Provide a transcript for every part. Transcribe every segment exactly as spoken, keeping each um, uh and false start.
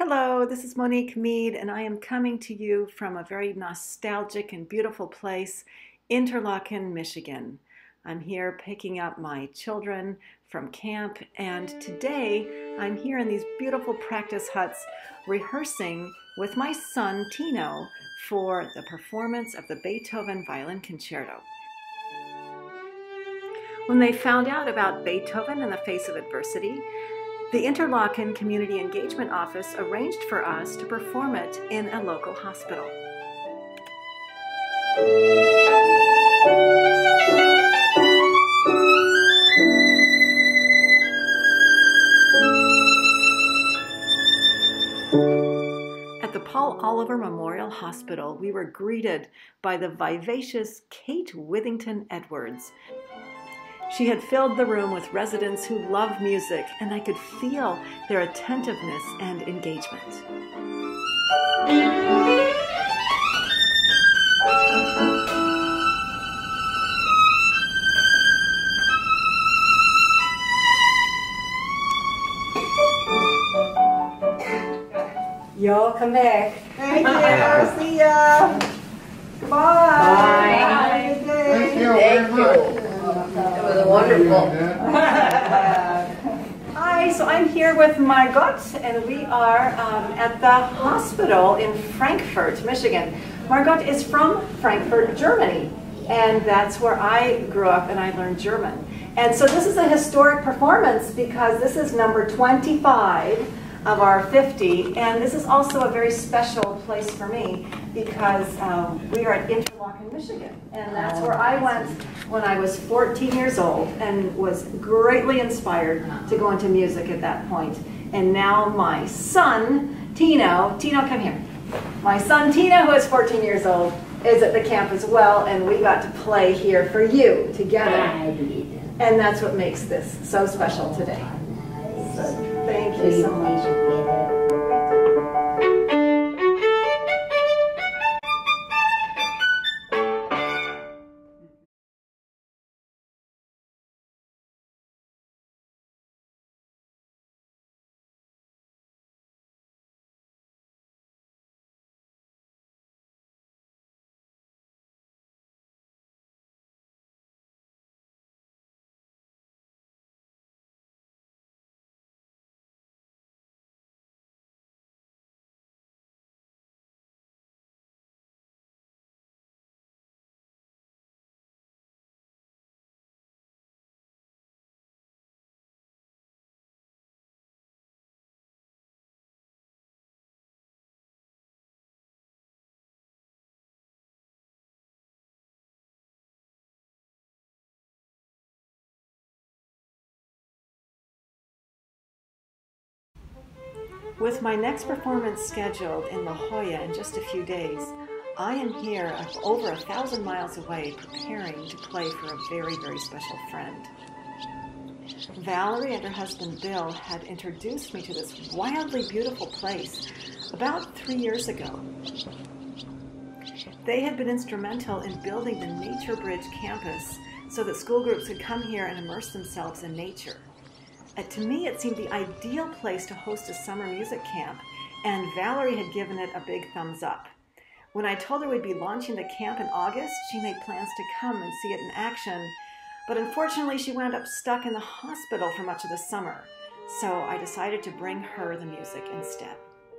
Hello, this is Monique Mead, and I am coming to you from a very nostalgic and beautiful place, Interlochen, Michigan. I'm here picking up my children from camp, and today I'm here in these beautiful practice huts rehearsing with my son Tino for the performance of the Beethoven Violin Concerto. When they found out about Beethoven in the Face of Adversity, the Interlochen Community Engagement Office arranged for us to perform it in a local hospital. At the Paul Oliver Memorial Hospital, we were greeted by the vivacious Kate Withington Edwards. She had filled the room with residents who love music, and I could feel their attentiveness and engagement. Y'all come back. Thank you. See ya. Bye. Bye. Have a good day. Thank you Thank very much. you. It was wonderful. Hi, so I'm here with Margot, and we are um, at the hospital in Frankfurt, Michigan. Margot is from Frankfurt, Germany, and that's where I grew up and I learned German. And so this is a historic performance because this is number twenty-five of our fifty, and this is also a very special place for me because um, we are at Interlochen, Michigan, and that's where I went when I was fourteen years old and was greatly inspired to go into music at that point. And now my son, Tino, Tino, come here. My son, Tino, who is fourteen years old, is at the camp as well, and we got to play here for you together. And that's what makes this so special today. So, thank you so much. With my next performance scheduled in La Jolla in just a few days, I am here over a thousand miles away preparing to play for a very, very special friend. Valerie and her husband Bill had introduced me to this wildly beautiful place about three years ago. They had been instrumental in building the Nature Bridge campus so that school groups could come here and immerse themselves in nature. Uh, to me, it seemed the ideal place to host a summer music camp, and Valerie had given it a big thumbs up. When I told her we'd be launching the camp in August, she made plans to come and see it in action, but unfortunately she wound up stuck in the hospital for much of the summer, so I decided to bring her the music instead.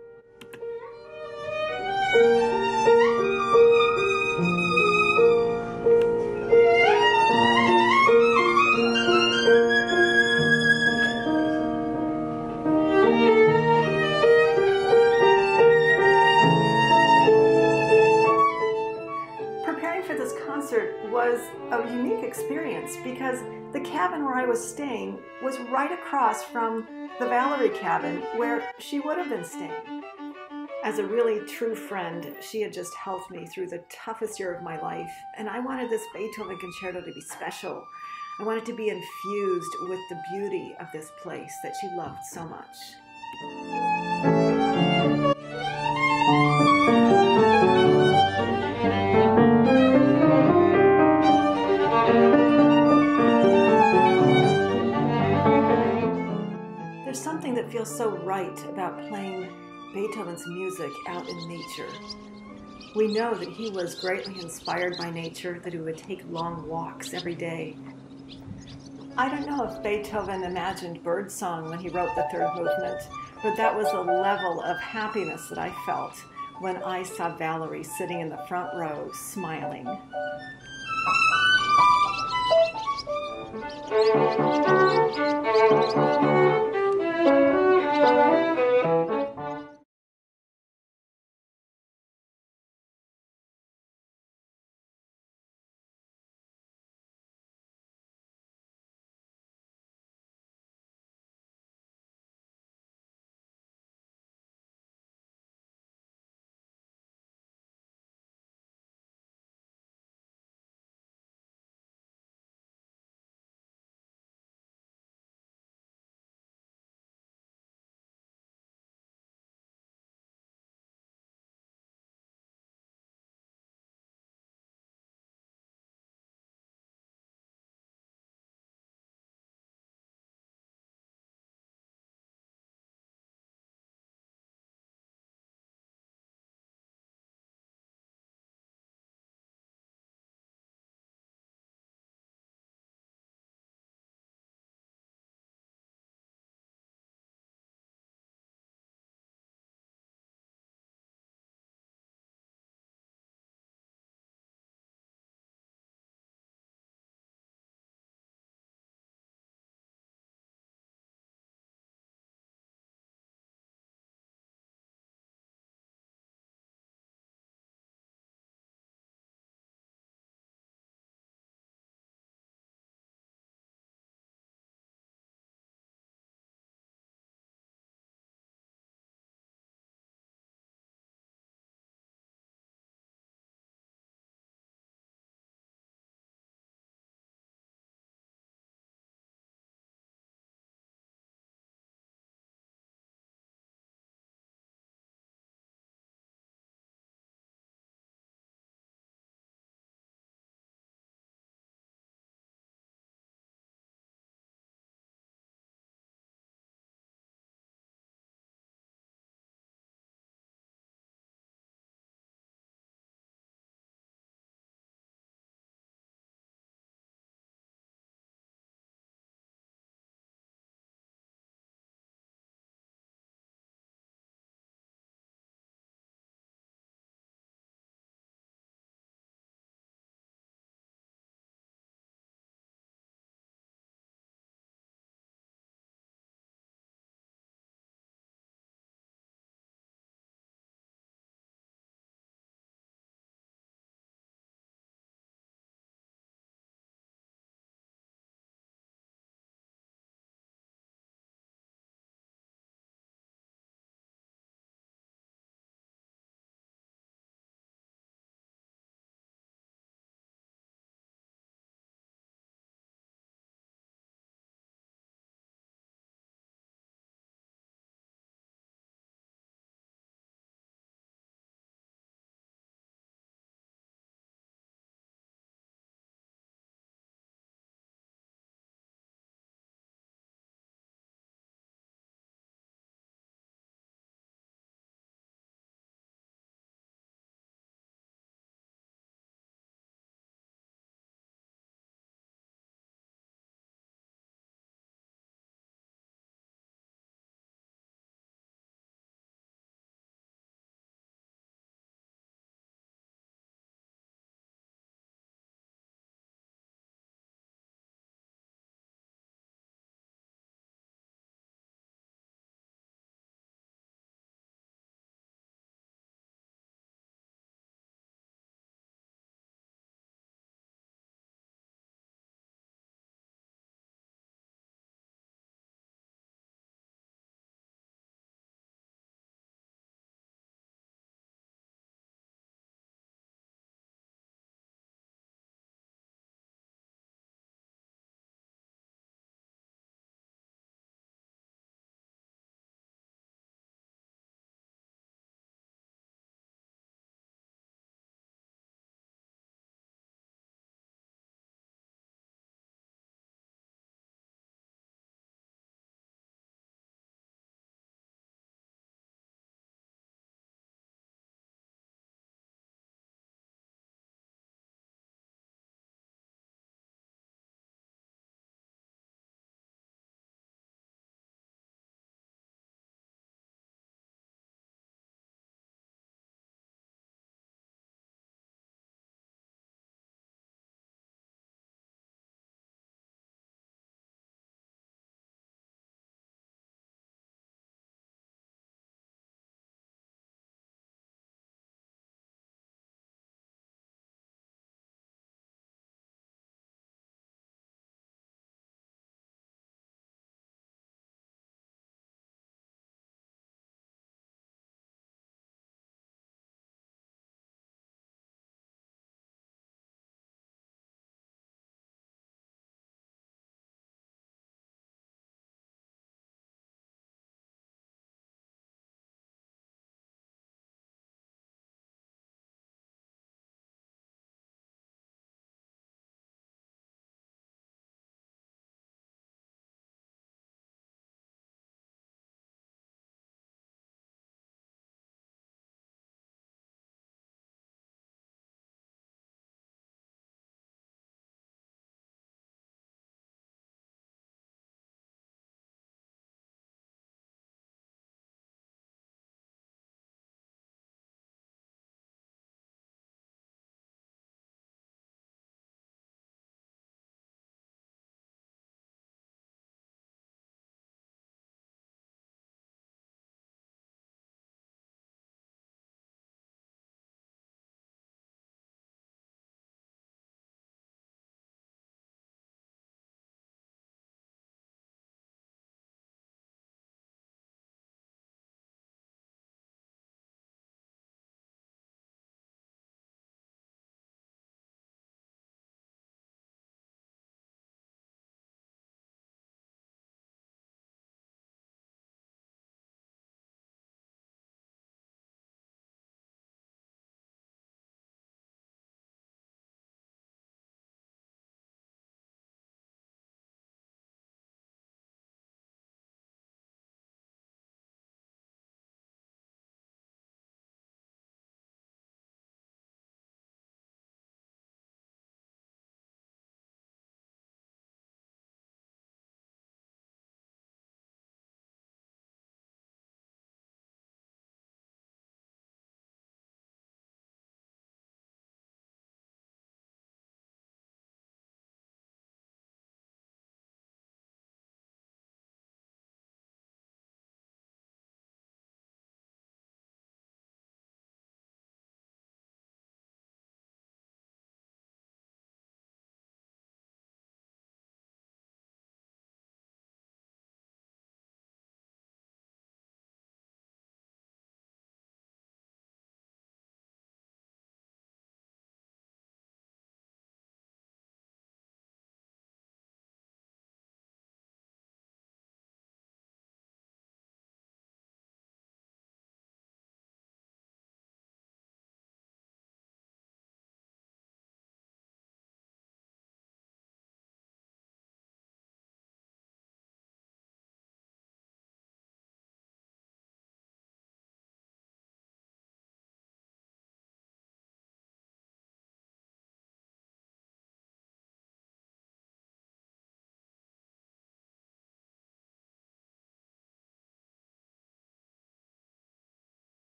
Was a unique experience because the cabin where I was staying was right across from the Valerie cabin where she would have been staying. As a really true friend, she had just helped me through the toughest year of my life, and I wanted this Beethoven concerto to be special. I wanted to be infused with the beauty of this place that she loved so much. There's something that feels so right about playing Beethoven's music out in nature. We know that he was greatly inspired by nature, that he would take long walks every day. I don't know if Beethoven imagined birdsong when he wrote the third movement, but that was a level of happiness that I felt when I saw Valerie sitting in the front row smiling.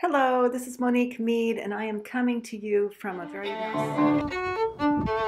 Hello, this is Monique Mead, and I am coming to you from a very nice...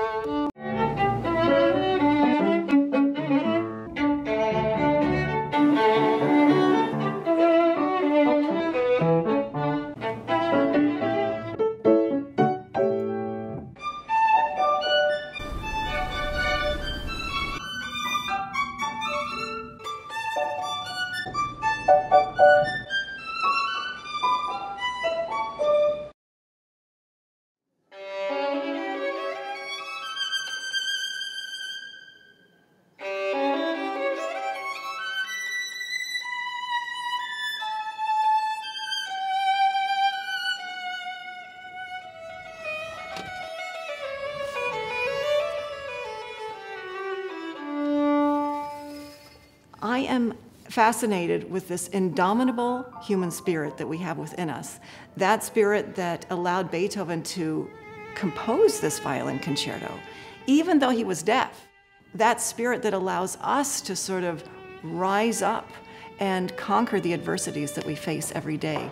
I am fascinated with this indomitable human spirit that we have within us. That spirit that allowed Beethoven to compose this violin concerto, even though he was deaf. That spirit that allows us to sort of rise up and conquer the adversities that we face every day.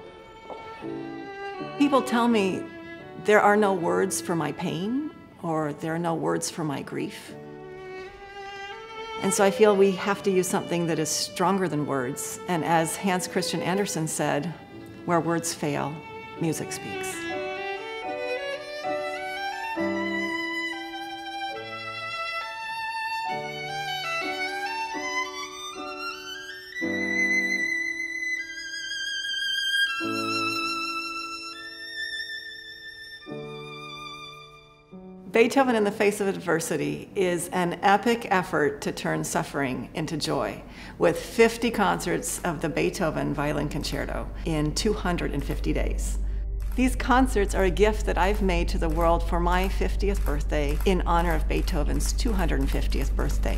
People tell me there are no words for my pain, or there are no words for my grief. And so I feel we have to use something that is stronger than words. And as Hans Christian Andersen said, where words fail, music speaks. Beethoven in the Face of Adversity is an epic effort to turn suffering into joy, with fifty concerts of the Beethoven Violin Concerto in two hundred fifty days. These concerts are a gift that I've made to the world for my fiftieth birthday in honor of Beethoven's two hundred fiftieth birthday.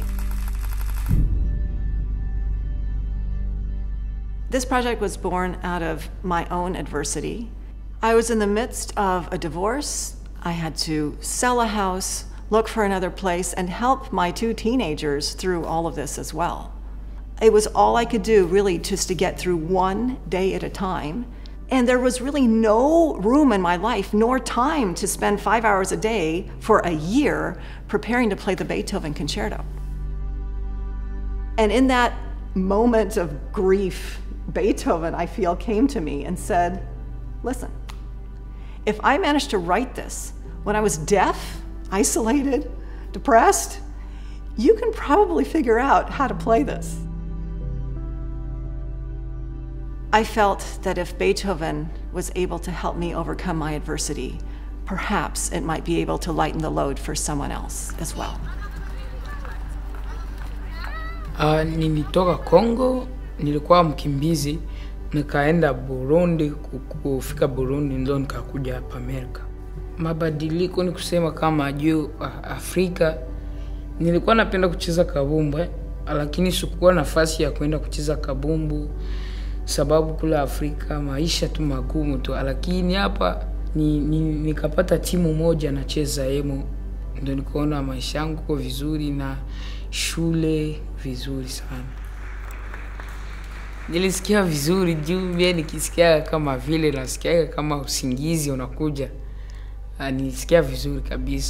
This project was born out of my own adversity. I was in the midst of a divorce. I had to sell a house, look for another place, and help my two teenagers through all of this as well. It was all I could do, really, just to get through one day at a time. And there was really no room in my life, nor time to spend five hours a day for a year preparing to play the Beethoven Concerto. And in that moment of grief, Beethoven, I feel, came to me and said, listen, if I managed to write this when I was deaf, isolated, depressed, you can probably figure out how to play this. I felt that if Beethoven was able to help me overcome my adversity, perhaps it might be able to lighten the load for someone else as well. Uh, nilitoka Kongo, nilikuwa mkimbizi, nikaenda Burundi, kufika Burundi ndio nikakuja hapa Amerika. Mabadiliko ni kusema kama juu Afrika, nilikuwa napenda kucheza kabumbu, lakini sikuwa nafasi ya kwenda kucheza kabumbu sababu kule Afrika maisha tu magumu tu, lakini hapa ni, ni, nikapata timu moja nacheza hemo, ndio nikaona maisha yangu kwa vizuri na shule vizuri sana. Nilisikia vizuri juu mimi nikisikia kama vile nasikia kama usingizi unakuja. Nilisikia vizuri kabisa.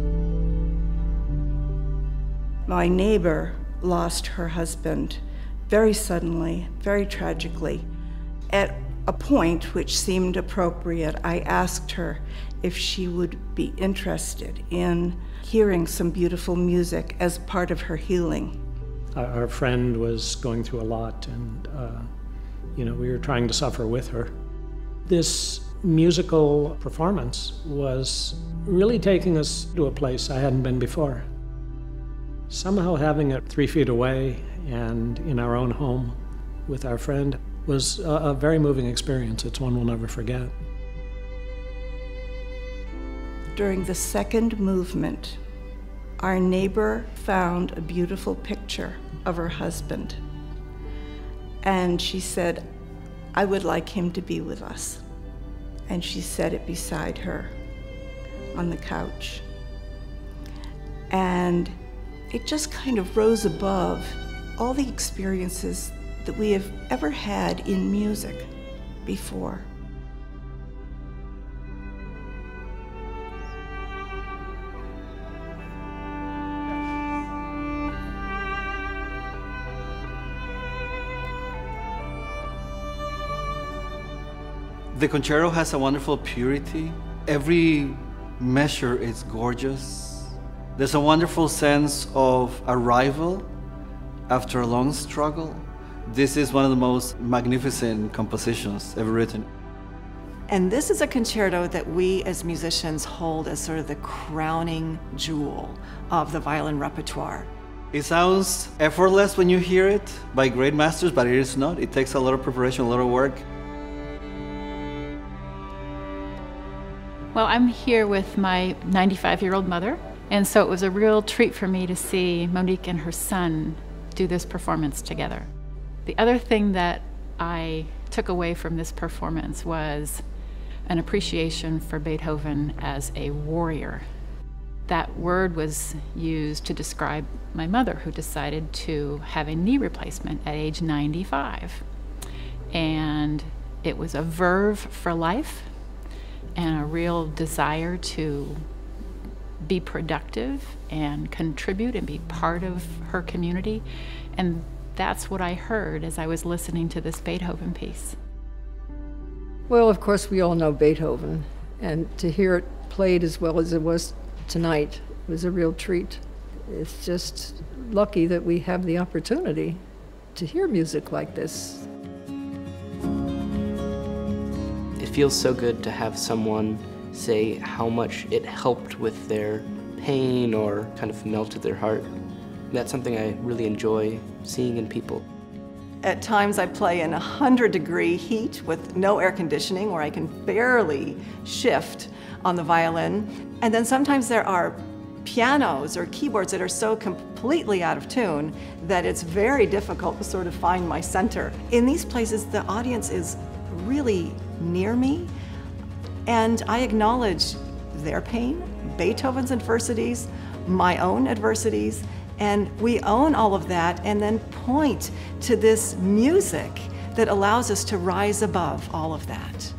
My neighbor lost her husband very suddenly, very tragically. At a point which seemed appropriate, I asked her if she would be interested in hearing some beautiful music as part of her healing. Our friend was going through a lot, and uh, you know, we were trying to suffer with her. This musical performance was really taking us to a place I hadn't been before. Somehow having it three feet away and in our own home with our friend was a, a very moving experience. It's one we'll never forget. During the second movement, our neighbor found a beautiful picture of her husband. And she said, I would like him to be with us. And she set it beside her on the couch. And it just kind of rose above all the experiences that we have ever had in music before. The concerto has a wonderful purity. Every measure is gorgeous. There's a wonderful sense of arrival after a long struggle. This is one of the most magnificent compositions ever written. And this is a concerto that we as musicians hold as sort of the crowning jewel of the violin repertoire. It sounds effortless when you hear it by great masters, but it is not. It takes a lot of preparation, a lot of work. Well, I'm here with my ninety-five-year-old mother, and so it was a real treat for me to see Monique and her son do this performance together. The other thing that I took away from this performance was an appreciation for Beethoven as a warrior. That word was used to describe my mother, who decided to have a knee replacement at age ninety-five. And it was a verve for life and a real desire to be productive and contribute and be part of her community. And that's what I heard as I was listening to this Beethoven piece. Well, of course, we all know Beethoven, and to hear it played as well as it was tonight was a real treat. It's just lucky that we have the opportunity to hear music like this. It feels so good to have someone say how much it helped with their pain or kind of melted their heart. That's something I really enjoy seeing in people. At times I play in a hundred degree heat with no air conditioning, where I can barely shift on the violin. And then sometimes there are pianos or keyboards that are so completely out of tune that it's very difficult to sort of find my center. In these places, the audience is really near me, and I acknowledge their pain, Beethoven's adversities, my own adversities, and we own all of that and then point to this music that allows us to rise above all of that.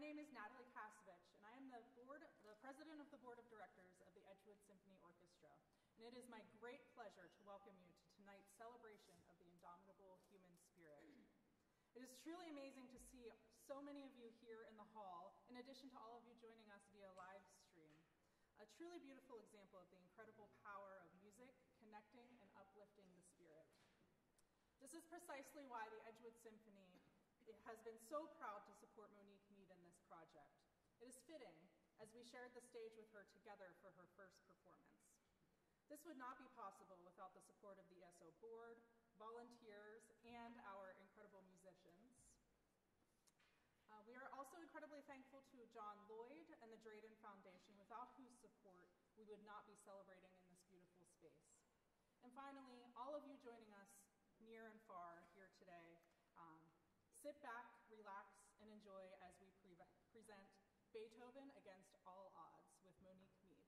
name is Natalie Kasevich, and I am the, board, the president of the board of directors of the Edgewood Symphony Orchestra. And it is my great pleasure to welcome you to tonight's celebration of the indomitable human spirit. It is truly amazing to see so many of you here in the hall, in addition to all of you joining us via live stream. A truly beautiful example of the incredible power of music, connecting and uplifting the spirit. This is precisely why the Edgewood Symphony It has been so proud to support Monique Mead in this project. It is fitting, as we shared the stage with her together for her first performance. This would not be possible without the support of the E S O board, volunteers, and our incredible musicians. Uh, we are also incredibly thankful to John Lloyd and the Drayden Foundation, without whose support we would not be celebrating in this beautiful space. And finally, all of you joining us near and far here today, um, sit back, relax, and enjoy as we pre present Beethoven Against All Odds with Monique Mead.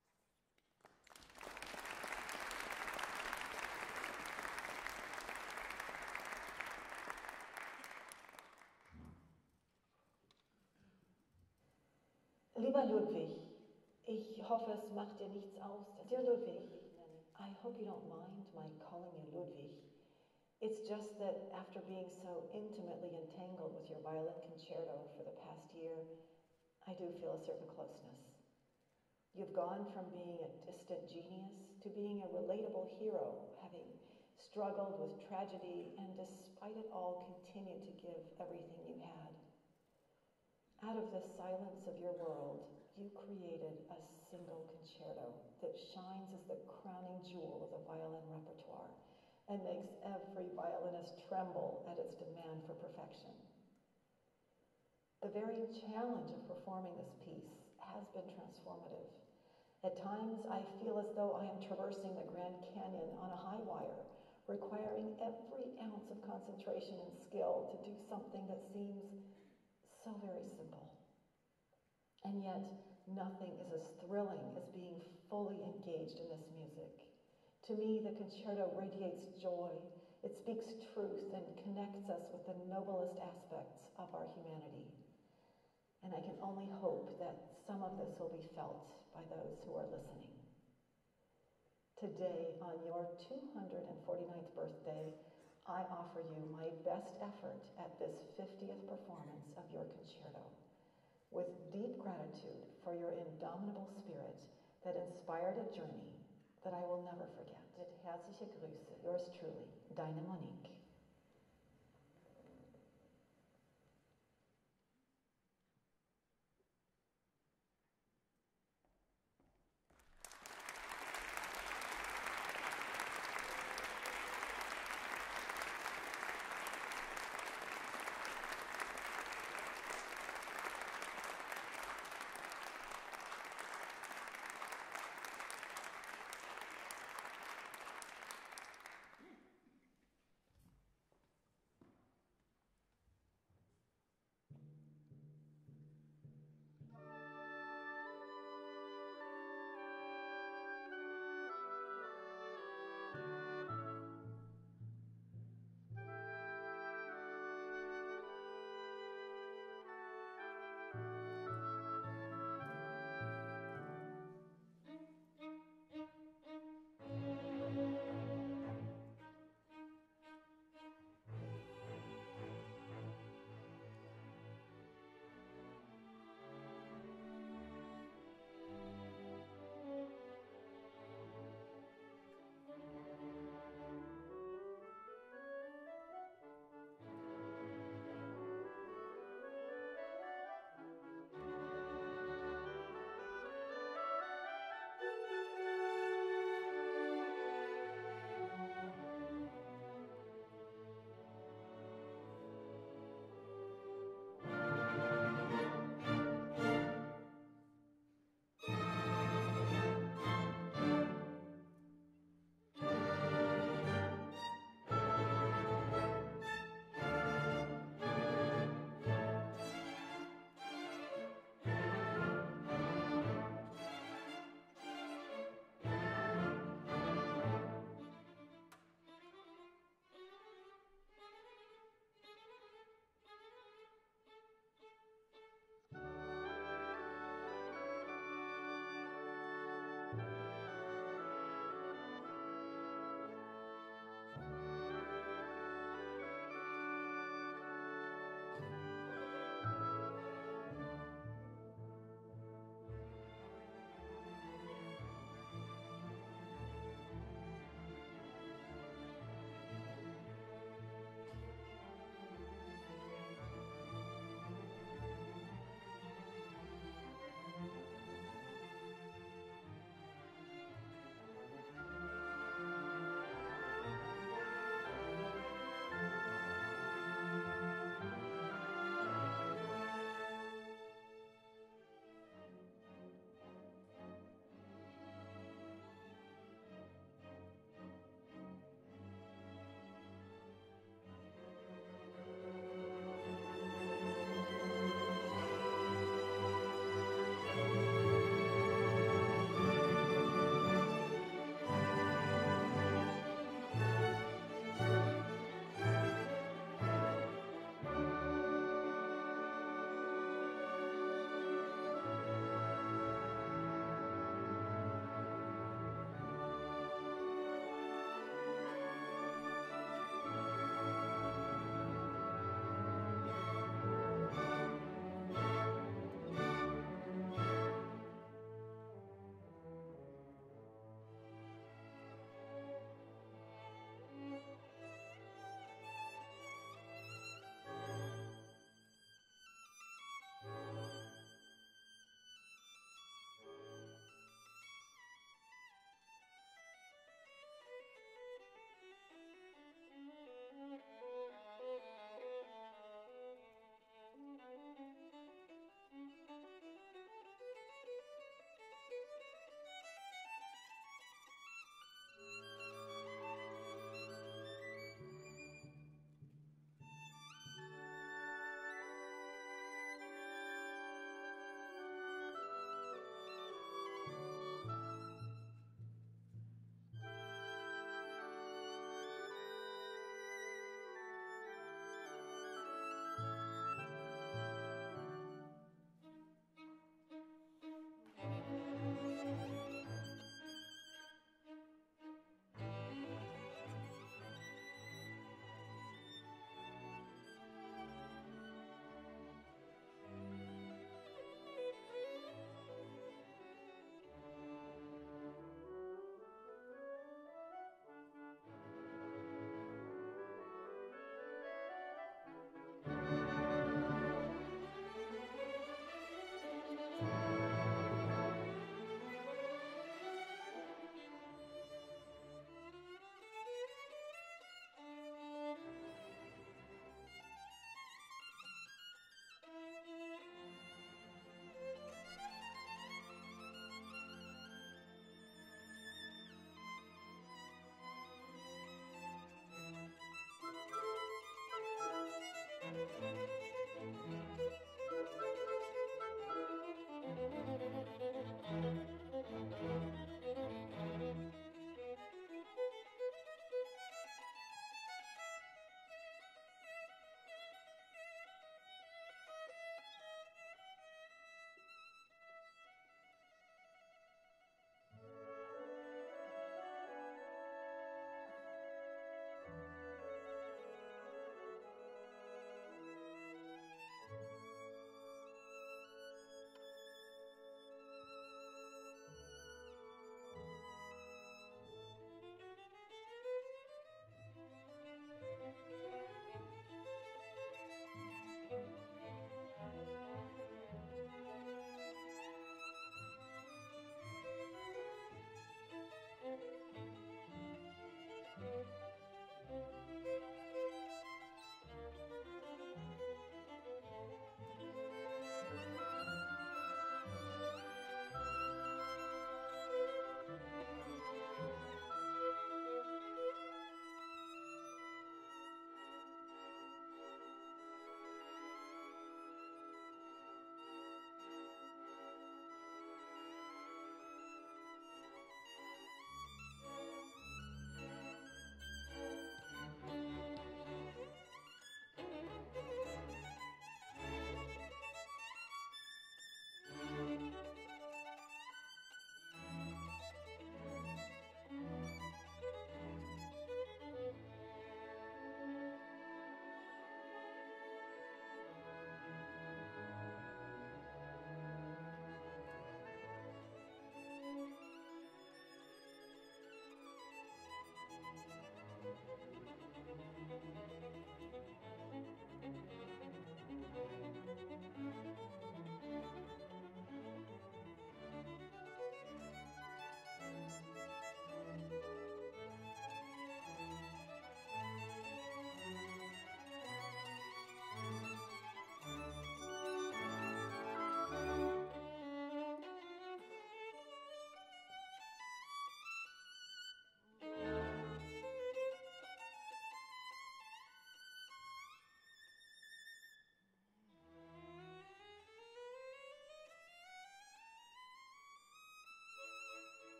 Lieber Ludwig, ich hoffe, es macht dir nichts aus. Dear Ludwig, I hope you don't mind my calling you Ludwig. It's just that after being so intimately entangled with your violin concerto for the past year, I do feel a certain closeness. You've gone from being a distant genius to being a relatable hero, having struggled with tragedy and despite it all continued to give everything you had. Out of the silence of your world, you created a single concerto that shines as the crowning jewel of the violin repertoire and makes every violinist tremble at its demand for perfection. The very challenge of performing this piece has been transformative. At times, I feel as though I am traversing the Grand Canyon on a high wire, requiring every ounce of concentration and skill to do something that seems so very simple. And yet, nothing is as thrilling as being fully engaged in this music. To me, the concerto radiates joy. It speaks truth and connects us with the noblest aspects of our humanity. And I can only hope that some of this will be felt by those who are listening. Today, on your two hundred forty-ninth birthday, I offer you my best effort at this fiftieth performance of your concerto, with deep gratitude for your indomitable spirit that inspired a journey that I will never forget. Mit herzliche Grüße, yours truly, deine Monique.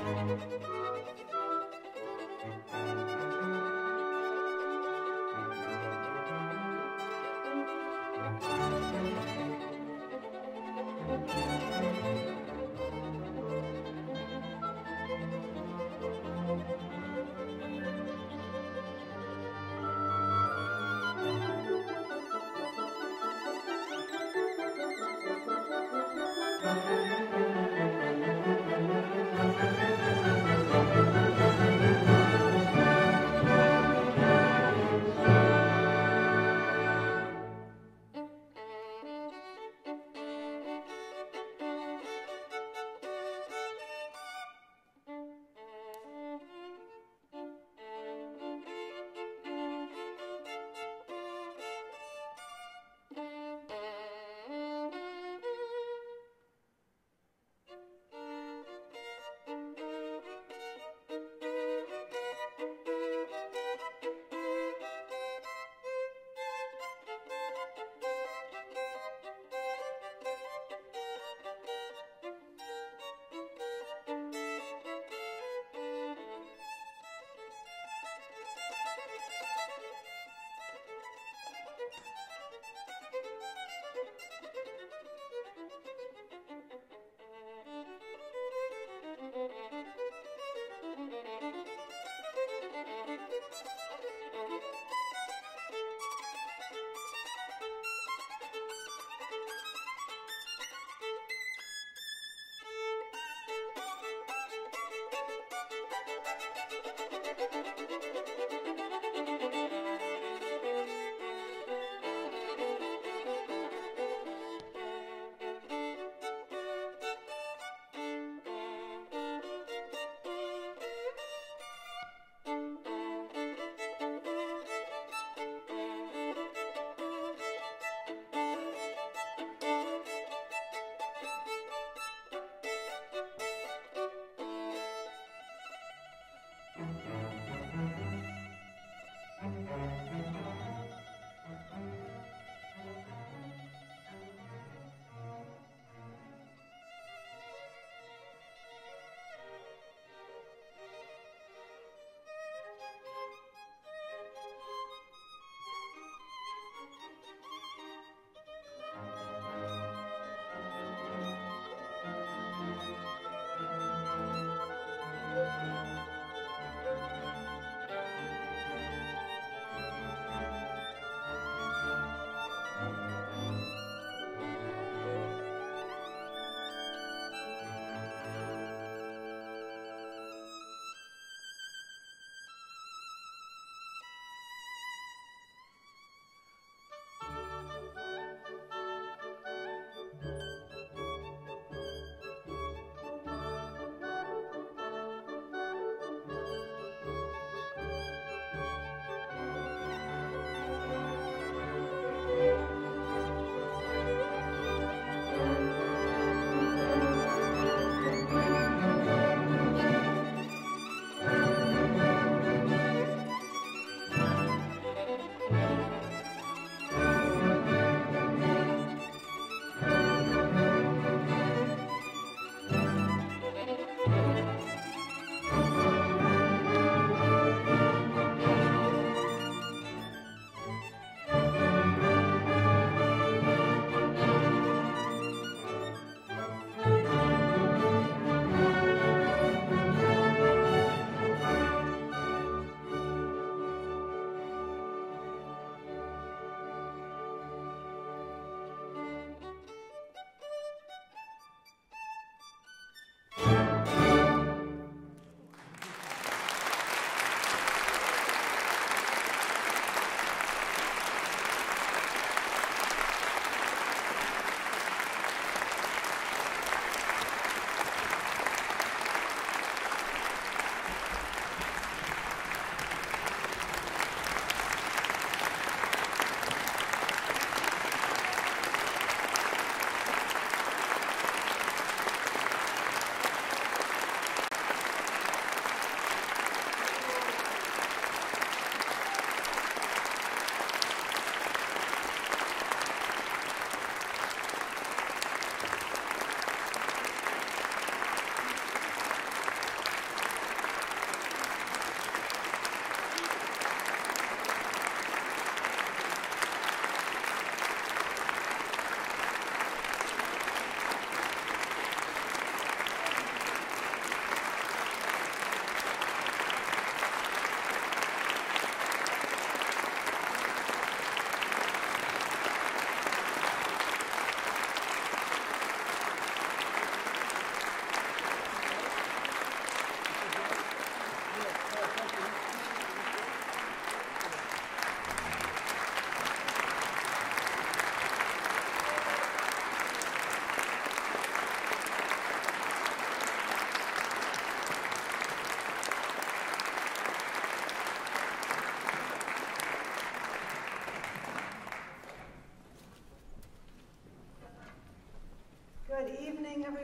Thank you.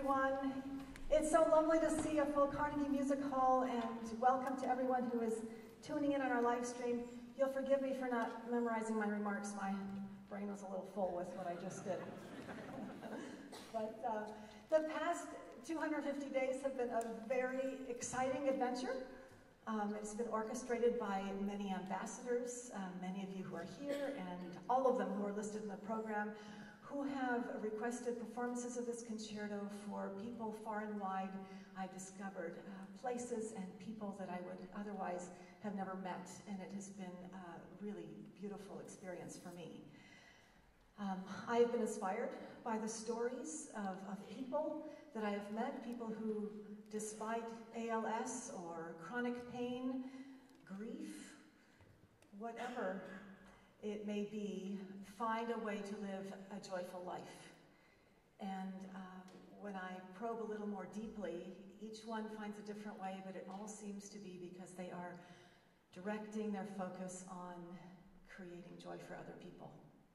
everyone. It's so lovely to see a full Carnegie Music Hall, and welcome to everyone who is tuning in on our live stream. You'll forgive me for not memorizing my remarks. My brain was a little full with what I just did. But uh, the past two hundred fifty days have been a very exciting adventure. Um, it's been orchestrated by many ambassadors, um, many of you who are here, and all of them who are listed in the program, who have requested performances of this concerto for people far and wide. I've discovered uh, places and people that I would otherwise have never met, and it has been a really beautiful experience for me. Um, I have been inspired by the stories of, of people that I have met, people who, despite A L S or chronic pain, grief, whatever it may be, find a way to live a joyful life. And um, when I probe a little more deeply, each one finds a different way, but it all seems to be because they are directing their focus on creating joy for other people.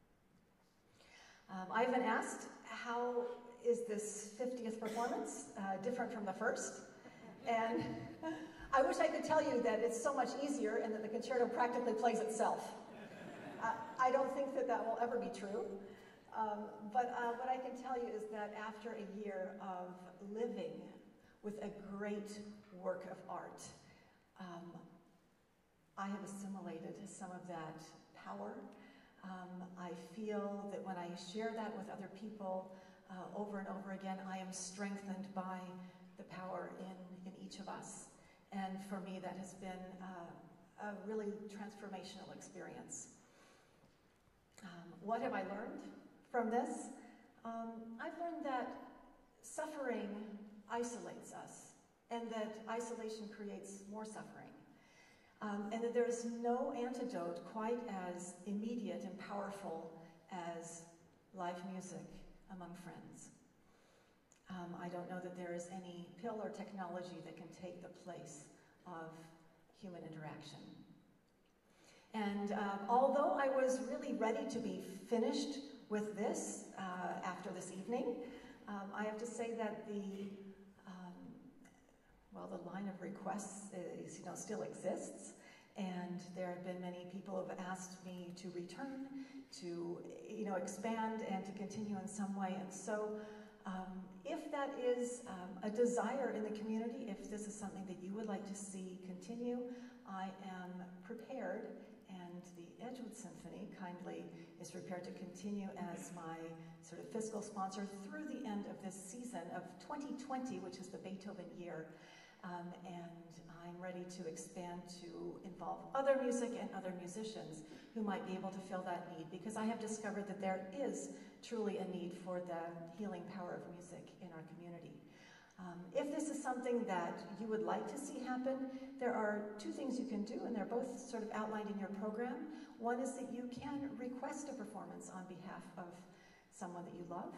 Um, I've been asked, how is this fiftieth performance uh, different from the first? And I wish I could tell you that it's so much easier and that the concerto practically plays itself. Uh, I don't think that that will ever be true. Um, but uh, what I can tell you is that after a year of living with a great work of art, um, I have assimilated some of that power. Um, I feel that when I share that with other people uh, over and over again, I am strengthened by the power in, in each of us. And for me, that has been uh, a really transformational experience. Um, what have I learned from this? Um, I've learned that suffering isolates us, and that isolation creates more suffering. Um, and that there is no antidote quite as immediate and powerful as live music among friends. Um, I don't know that there is any pill or technology that can take the place of human interaction. And um, although I was really ready to be finished with this uh, after this evening, um, I have to say that the Well, the line of requests is, you know, still exists, and there have been many people who have asked me to return, to, you know, expand and to continue in some way. And so um, if that is um, a desire in the community, if this is something that you would like to see continue, I am prepared, and the Edgewood Symphony kindly is prepared to continue as my sort of fiscal sponsor through the end of this season of twenty twenty, which is the Beethoven year. Um, and I'm ready to expand to involve other music and other musicians who might be able to fill that need, because I have discovered that there is truly a need for the healing power of music in our community. Um, if this is something that you would like to see happen, there are two things you can do, and they're both sort of outlined in your program. One is that you can request a performance on behalf of someone that you love,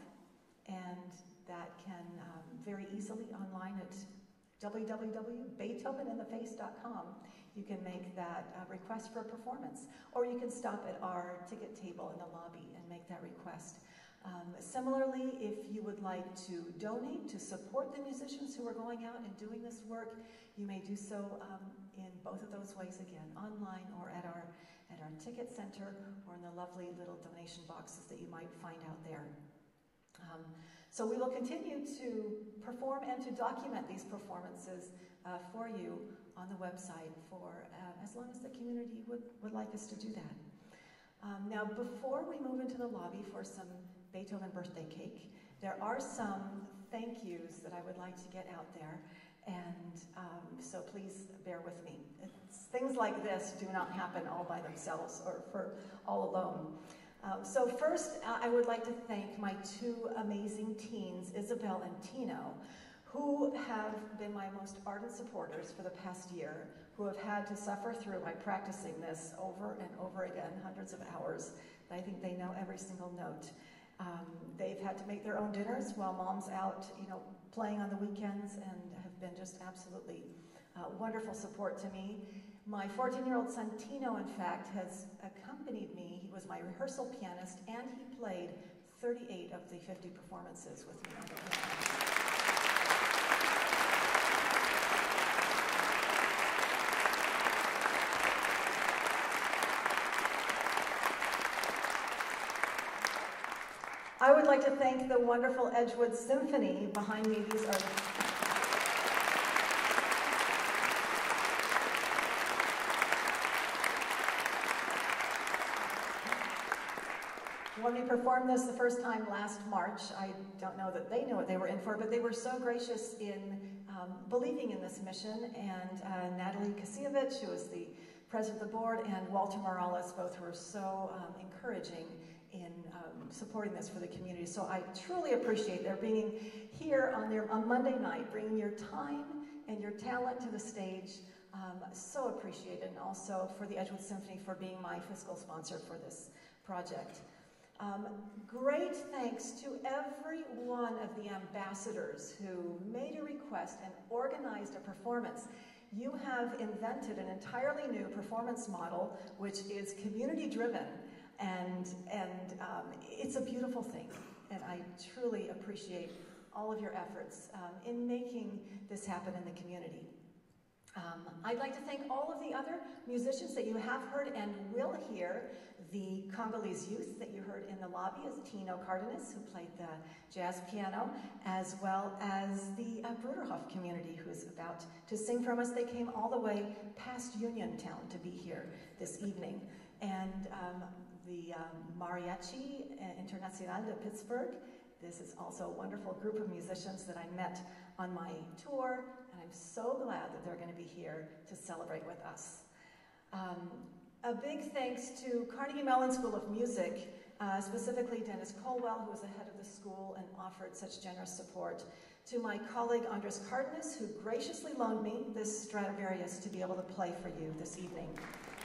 and that can um, very easily online at w w w dot beethoven in the face dot com. You can make that uh, request for a performance, or you can stop at our ticket table in the lobby and make that request. Um, similarly, if you would like to donate to support the musicians who are going out and doing this work, you may do so um, in both of those ways, again, online or at our, at our ticket center, or in the lovely little donation boxes that you might find out there. Um, so we will continue to perform and to document these performances uh, for you on the website for uh, as long as the community would, would like us to do that. Um, now, before we move into the lobby for some Beethoven birthday cake, there are some thank yous that I would like to get out there, and um, so please bear with me. It's, things like this do not happen all by themselves or for all alone. Um, so first, uh, I would like to thank my two amazing teens, Isabel and Tino, who have been my most ardent supporters for the past year, who have had to suffer through my practicing this over and over again, hundreds of hours. I think they know every single note. Um, they've had to make their own dinners while mom's out, you know, playing on the weekends, and have been just absolutely uh, wonderful support to me. My fourteen-year-old son, Tino, in fact, has accompanied me. He was my rehearsal pianist, and he played thirty-eight of the fifty performances with me on the piano. would like to thank the wonderful Edgewood Symphony behind me. These are When we performed this the first time last March, I don't know that they knew what they were in for, but they were so gracious in um, believing in this mission, and uh, Natalie Kasievich, who is the president of the board, and Walter Morales, both were so um, encouraging in um, supporting this for the community. So I truly appreciate their being here on, their, on Monday night, bringing your time and your talent to the stage. Um, so appreciated, and also for the Edgewood Symphony for being my fiscal sponsor for this project. Um, great thanks to every one of the ambassadors who made a request and organized a performance. You have invented an entirely new performance model, which is community-driven, and, and um, it's a beautiful thing. And I truly appreciate all of your efforts um, in making this happen in the community. Um, I'd like to thank all of the other musicians that you have heard and will hear. The Congolese youth that you heard in the lobby is Tino Cardenas, who played the jazz piano, as well as the uh, Bruderhof community, who is about to sing from us. They came all the way past Uniontown to be here this evening. And um, the um, Mariachi Internacional de Pittsburgh. This is also a wonderful group of musicians that I met on my tour, and I'm so glad that they're going to be here to celebrate with us. Um, a big thanks to Carnegie Mellon School of Music, uh, specifically Dennis Colwell, who was the head of the school and offered such generous support, to my colleague Andres Cardenas, who graciously loaned me this Stradivarius to be able to play for you this evening.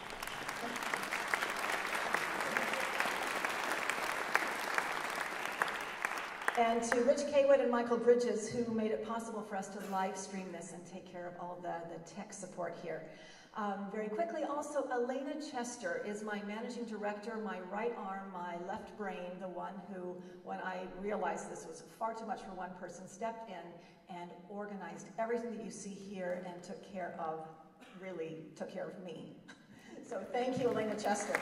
And to Rich Kaywood and Michael Bridges, who made it possible for us to live stream this and take care of all of the, the tech support here. Um, very quickly, also, Elena Chester is my managing director, my right arm, my left brain, the one who, when I realized this was far too much for one person, stepped in and organized everything that you see here and took care of, really took care of me. So thank you, Elena Chester.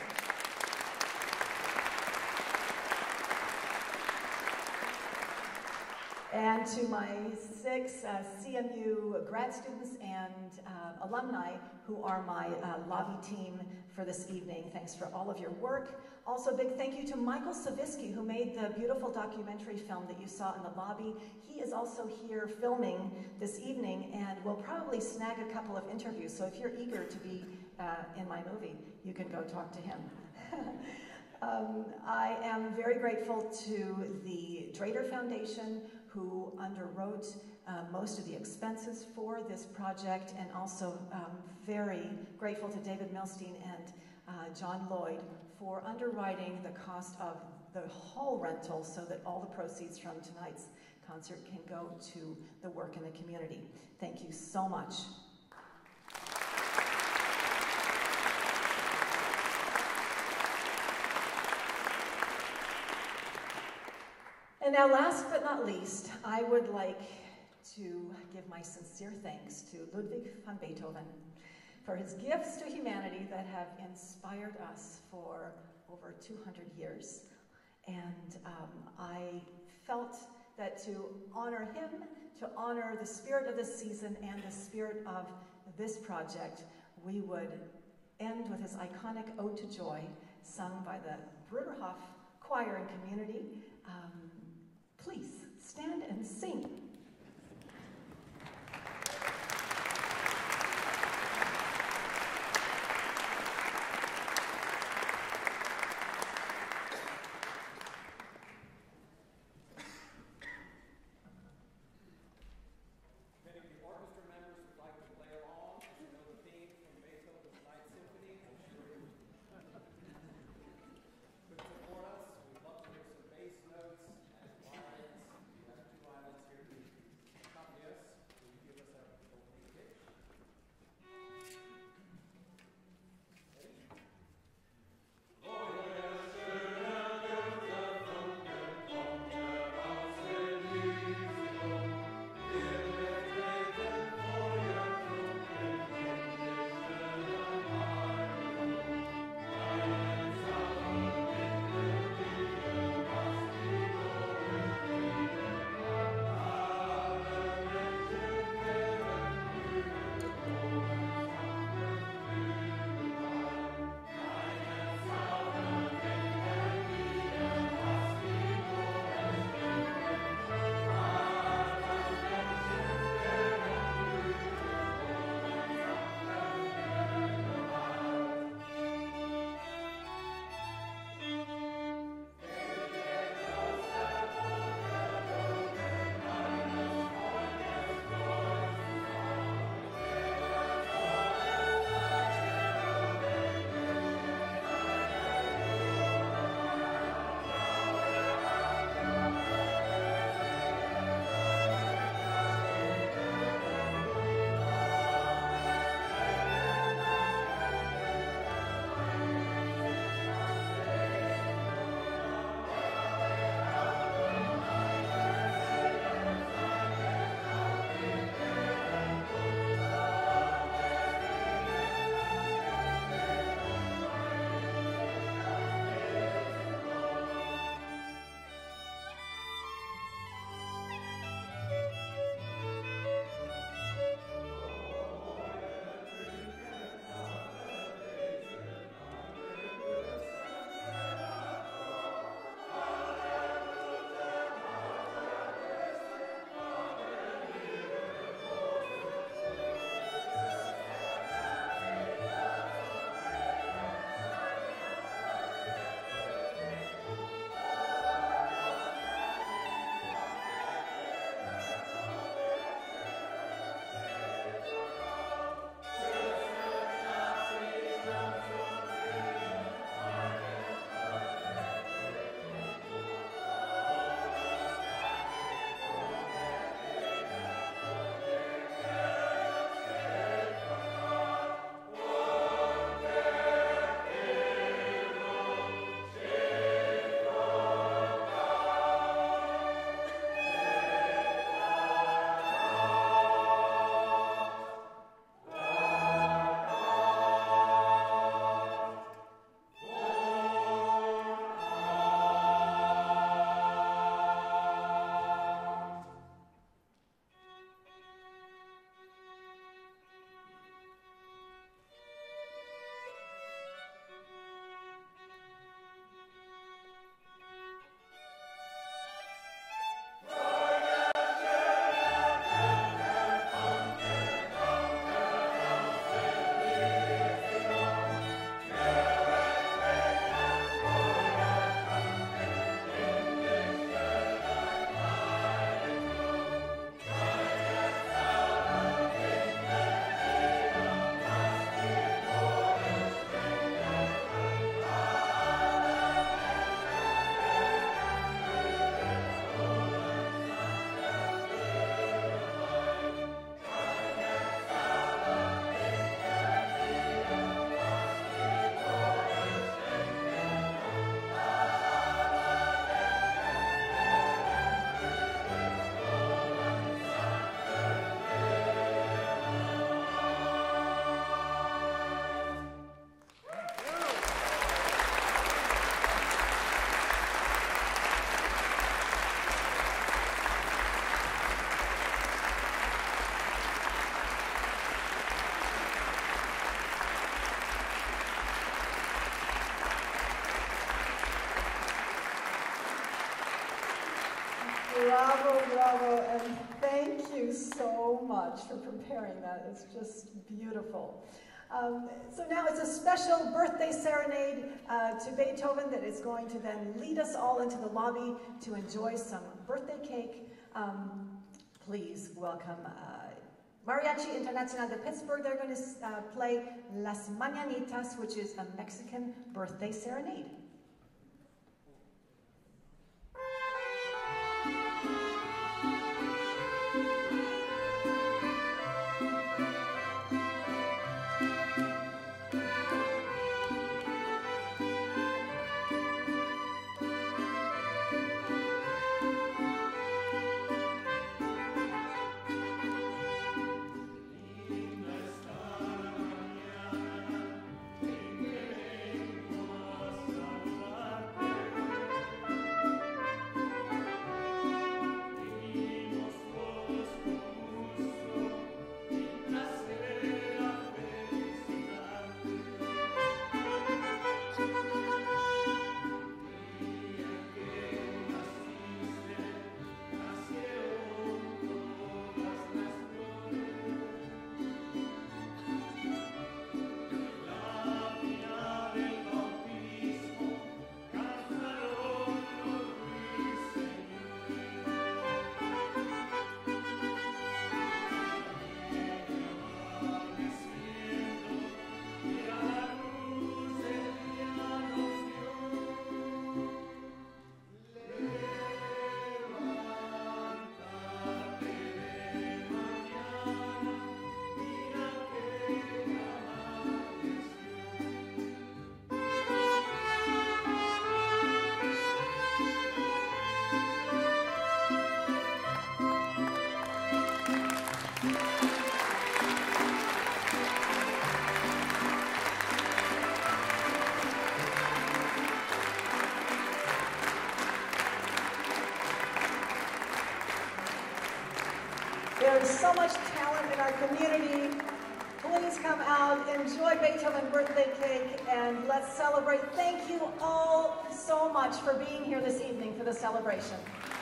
And to my six uh, C M U grad students and uh, alumni who are my uh, lobby team for this evening, thanks for all of your work. Also, a big thank you to Michael Savisky, who made the beautiful documentary film that you saw in the lobby. He is also here filming this evening and will probably snag a couple of interviews. So if you're eager to be uh, in my movie, you can go talk to him. Um, I am very grateful to the Drader Foundation, who underwrote uh, most of the expenses for this project, and also um, very grateful to David Milstein and uh, John Lloyd for underwriting the cost of the hall rental so that all the proceeds from tonight's concert can go to the work in the community. Thank you so much. And now, last but not least, I would like to give my sincere thanks to Ludwig van Beethoven for his gifts to humanity that have inspired us for over two hundred years. And um, I felt that to honor him, to honor the spirit of this season and the spirit of this project, we would end with his iconic Ode to Joy, sung by the Bruderhof Choir and Community. Um, Please stand and sing. Many of the orchestra members would like to play along, as you know the theme from Beethoven's Ninth Symphony. I'm sure you could support us. We'd love to hear some bass notes and violins. We have two violins here. bravo, and thank you so much for preparing that. It's just beautiful. Um, so now it's a special birthday serenade uh, to Beethoven that is going to then lead us all into the lobby to enjoy some birthday cake. Um, please welcome uh, Mariachi Internacional de Pittsburgh. They're going to uh, play Las Mañanitas, which is a Mexican birthday serenade. There is so much talent in our community. Please come out, enjoy Beethoven birthday cake, and let's celebrate. Thank you all so much for being here this evening for the celebration.